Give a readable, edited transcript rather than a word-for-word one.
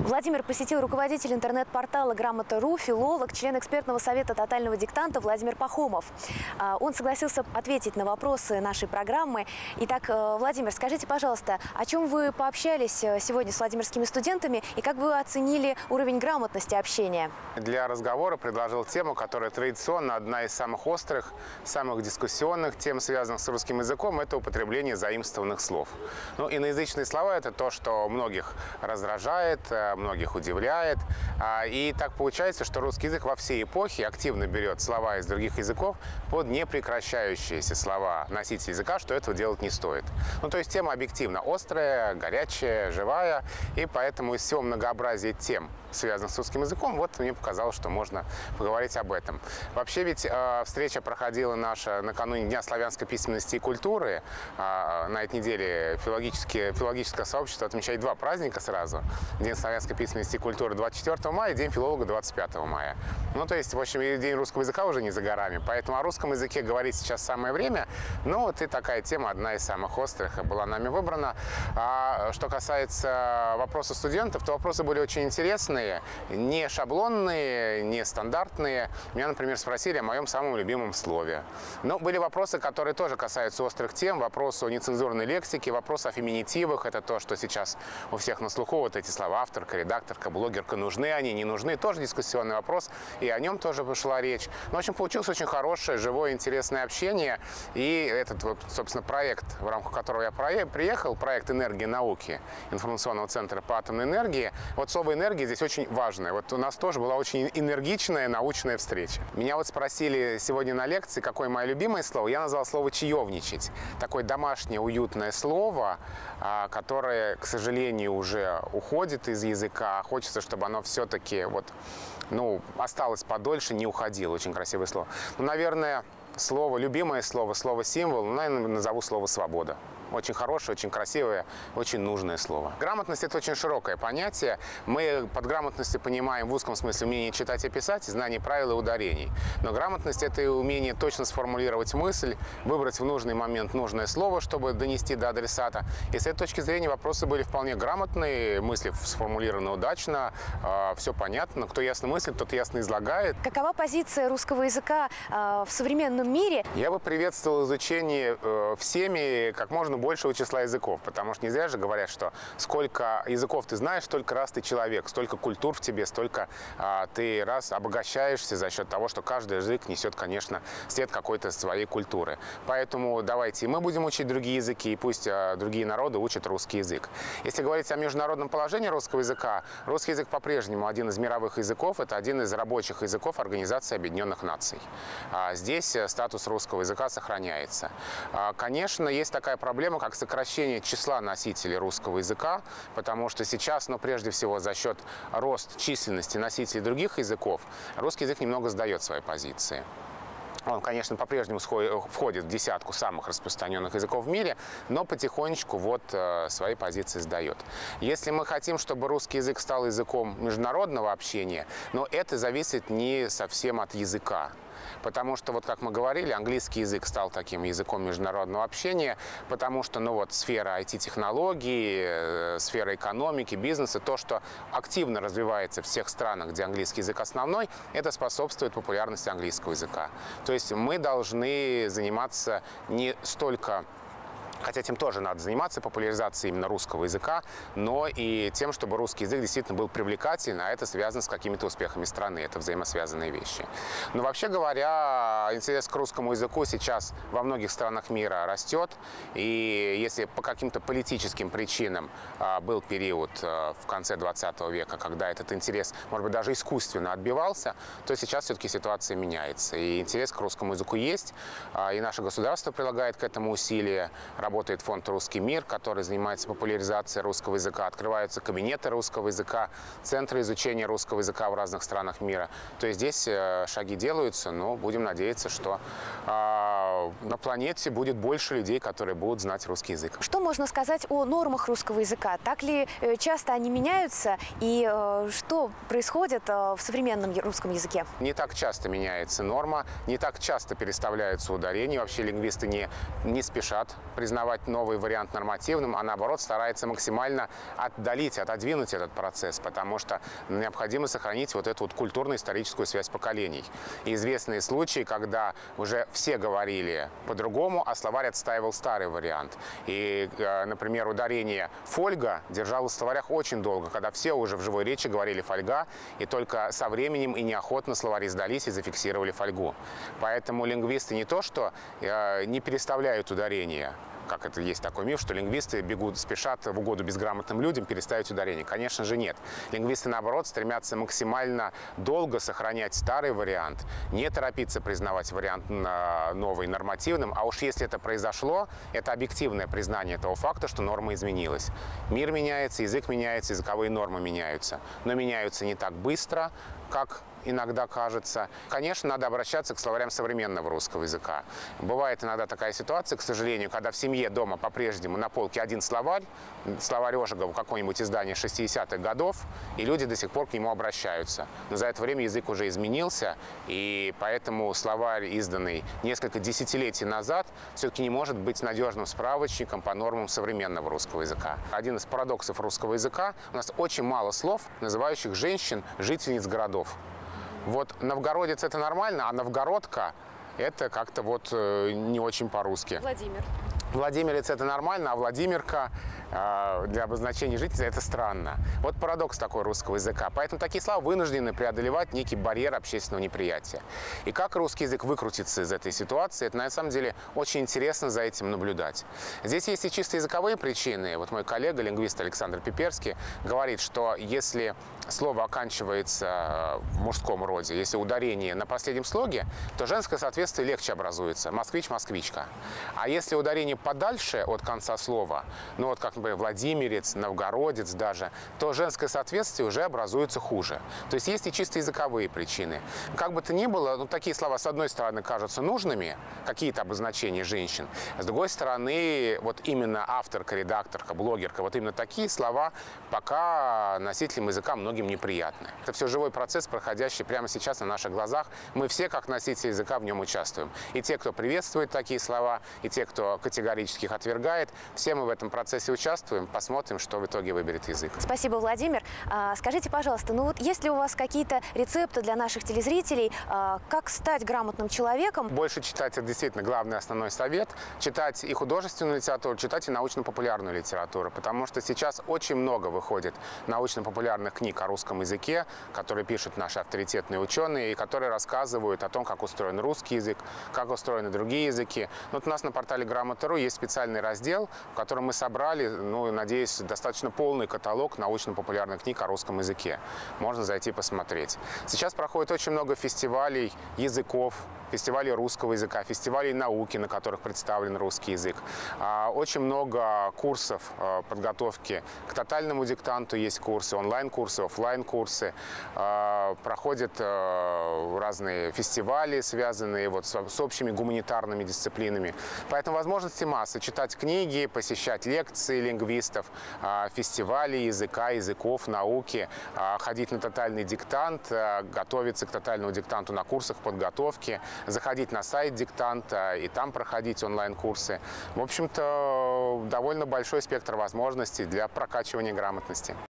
Владимир посетил руководитель интернет-портала Грамота.ру, филолог, член экспертного совета тотального диктанта Владимир Пахомов. Он согласился ответить на вопросы нашей программы. Итак, Владимир, скажите, пожалуйста, о чем вы пообщались сегодня с владимирскими студентами и как вы оценили уровень грамотности общения? Для разговора предложил тему, которая традиционно одна из самых острых, самых дискуссионных тем, связанных с русским языком, это употребление заимствованных слов. Ну, иноязычные слова – это то, что многих раздражает, многих удивляет. И так получается, что русский язык во всей эпохе активно берет слова из других языков под непрекращающиеся слова носителя языка, что этого делать не стоит. Ну, то есть тема объективно острая, горячая, живая, и поэтому из всего многообразия тем, связанных с русским языком, вот мне показалось, что можно поговорить об этом. Вообще ведь встреча проходила наша накануне Дня славянской письменности и культуры. На этой неделе филологическое сообщество отмечает два праздника сразу. День славянской письменности и культуры 24 мая и День филолога 25 мая. Ну, то есть, в общем, и День русского языка уже не за горами. Поэтому о русском языке говорить сейчас самое время. Ну, вот и такая тема, одна из самых острых, была нами выбрана. А что касается вопросов студентов, то вопросы были очень интересные. Не шаблонные, не стандартные. Меня, например, спросили о моем самом любимом слове. Но были вопросы, которые тоже касаются острых тем. Вопрос о нецензурной лексике, вопрос о феминитивах. Это то, что сейчас у всех на слуху. Вот эти слова: авторка, редакторка, блогерка. Нужны они, не нужны? Тоже дискуссионный вопрос. И о нем тоже пошла речь. Ну, в общем, получилось очень хорошее, живое, интересное общение. И этот, вот, собственно, проект, в рамках которого я приехал, проект «Энергия науки» информационного центра по атомной энергии. Вот слово «энергия» здесь очень важное. Вот у нас тоже была очень энергичная научная встреча. Меня вот спросили сегодня на лекции, какое мое любимое слово. Я назвал слово «чаевничать». Такое домашнее, уютное слово, которое, к сожалению, уже уходит из языка. Хочется, чтобы оно все-таки вот, ну, осталось подольше, не уходило. Очень красивое слово. Ну, наверное, слово, любимое слово, слово-символ, ну, наверное, назову слово «свобода». Очень хорошее, очень красивое, очень нужное слово. Грамотность – это очень широкое понятие. Мы под грамотностью понимаем в узком смысле умение читать и писать, знание правил и ударений. Но грамотность – это и умение точно сформулировать мысль, выбрать в нужный момент нужное слово, чтобы донести до адресата. И с этой точки зрения вопросы были вполне грамотные, мысли сформулированы удачно, все понятно. Кто ясно мыслит, тот ясно излагает. Какова позиция русского языка в современном мире? Я бы приветствовал изучение всеми как можно большего числа языков, потому что не зря же говорят, что сколько языков ты знаешь, столько раз ты человек, столько культур в тебе, столько ты раз обогащаешься за счет того, что каждый язык несет, конечно, след какой-то своей культуры. Поэтому давайте мы будем учить другие языки, и пусть другие народы учат русский язык. Если говорить о международном положении русского языка, русский язык по-прежнему один из мировых языков, это один из рабочих языков Организации Объединенных Наций. Здесь статус русского языка сохраняется. Конечно, есть такая проблема, как сокращение числа носителей русского языка, потому что сейчас, но прежде всего за счет роста численности носителей других языков, русский язык немного сдает свои позиции. Он, конечно, по-прежнему входит в десятку самых распространенных языков в мире, но потихонечку вот свои позиции сдает. Если мы хотим, чтобы русский язык стал языком международного общения, но это зависит не совсем от языка. Потому что, вот как мы говорили, английский язык стал таким языком международного общения, потому что, ну вот, сфера IT-технологий, сфера экономики, бизнеса, то, что активно развивается в тех странах, где английский язык основной, это способствует популярности английского языка. То есть мы должны заниматься не столько, хотя этим тоже надо заниматься, популяризацией именно русского языка, но и тем, чтобы русский язык действительно был привлекательным, а это связано с какими-то успехами страны, это взаимосвязанные вещи. Но вообще говоря, интерес к русскому языку сейчас во многих странах мира растет, и если по каким-то политическим причинам был период в конце 20 века, когда этот интерес, может быть, даже искусственно отбивался, то сейчас все-таки ситуация меняется, и интерес к русскому языку есть, и наше государство прилагает к этому усилия. Работает фонд «Русский мир», который занимается популяризацией русского языка. Открываются кабинеты русского языка, центры изучения русского языка в разных странах мира. То есть здесь шаги делаются, но будем надеяться, что на планете будет больше людей, которые будут знать русский язык. Что можно сказать о нормах русского языка? Так ли часто они меняются? И что происходит в современном русском языке? Не так часто меняется норма, не так часто переставляются ударения. Вообще лингвисты не спешат признать признавать новый вариант нормативным, а наоборот старается максимально отодвинуть этот процесс, потому что необходимо сохранить вот эту вот культурно-историческую связь поколений. И известные случаи, когда уже все говорили по-другому, а словарь отстаивал старый вариант. И, например, ударение «фольга» держалось в словарях очень долго, когда все уже в живой речи говорили «фольга», и только со временем и неохотно словари сдались и зафиксировали фольгу. Поэтому лингвисты не то что не переставляют ударение, как это есть такой миф, что лингвисты спешат в угоду безграмотным людям переставить ударение. Конечно же нет. Лингвисты, наоборот, стремятся максимально долго сохранять старый вариант, не торопиться признавать вариант новый нормативным, а уж если это произошло, это объективное признание того факта, что норма изменилась. Мир меняется, язык меняется, языковые нормы меняются, но меняются не так быстро, как иногда кажется. Конечно, надо обращаться к словарям современного русского языка. Бывает иногда такая ситуация, к сожалению, когда в семье дома по-прежнему на полке один словарь, словарь Ожегова, какое-нибудь издание 60-х годов, и люди до сих пор к нему обращаются. Но за это время язык уже изменился, и поэтому словарь, изданный несколько десятилетий назад, все-таки не может быть надежным справочником по нормам современного русского языка. Один из парадоксов русского языка – у нас очень мало слов, называющих женщин жительниц городов. Вот новгородец – это нормально, а новгородка – это как-то вот не очень по-русски. Владимир. Владимирец – это нормально, а Владимирка для обозначения жителя – это странно. Вот парадокс такой русского языка. Поэтому такие слова вынуждены преодолевать некий барьер общественного неприятия. И как русский язык выкрутится из этой ситуации, это на самом деле очень интересно за этим наблюдать. Здесь есть и чисто языковые причины. Вот мой коллега, лингвист Александр Пиперский, говорит, что если слово оканчивается в мужском роде, если ударение на последнем слоге, то женское соответствие легче образуется. Москвич, москвичка. А если ударение подальше от конца слова, ну вот как, например, владимирец, новгородец даже, то женское соответствие уже образуется хуже. То есть есть и чисто языковые причины. Как бы то ни было, ну, такие слова, с одной стороны, кажутся нужными, какие-то обозначения женщин, с другой стороны, вот именно авторка, редакторка, блогерка, вот именно такие слова пока носителям языка многим неприятны. Это все живой процесс, проходящий прямо сейчас на наших глазах. Мы все, как носители языка, в нем участвуем. И те, кто приветствует такие слова, и те, кто категорически их отвергает, все мы в этом процессе участвуем. Посмотрим, что в итоге выберет язык. Спасибо, Владимир. Скажите, пожалуйста, ну вот есть ли у вас какие-то рецепты для наших телезрителей, как стать грамотным человеком? Больше читать – это действительно главный основной совет. Читать и художественную литературу, читать и научно-популярную литературу. Потому что сейчас очень много выходит научно-популярных книг о русском языке, которые пишут наши авторитетные ученые, и которые рассказывают о том, как устроен русский язык, как устроены другие языки. Вот у нас на портале Грамота.ру есть специальный раздел, в котором мы собрали, ну, надеюсь, достаточно полный каталог научно-популярных книг о русском языке. Можно зайти посмотреть. Сейчас проходит очень много фестивалей языков, фестивалей русского языка, фестивалей науки, на которых представлен русский язык. Очень много курсов подготовки к тотальному диктанту, есть курсы, онлайн-курсы, офлайн-курсы. Проходят разные фестивали, связанные вот с общими гуманитарными дисциплинами. Поэтому возможности масса. Читать книги, посещать лекции лингвистов, фестивали языка, языков, науки, ходить на тотальный диктант, готовиться к тотальному диктанту на курсах подготовки, заходить на сайт диктанта и там проходить онлайн-курсы. В общем-то, довольно большой спектр возможностей для прокачивания грамотности.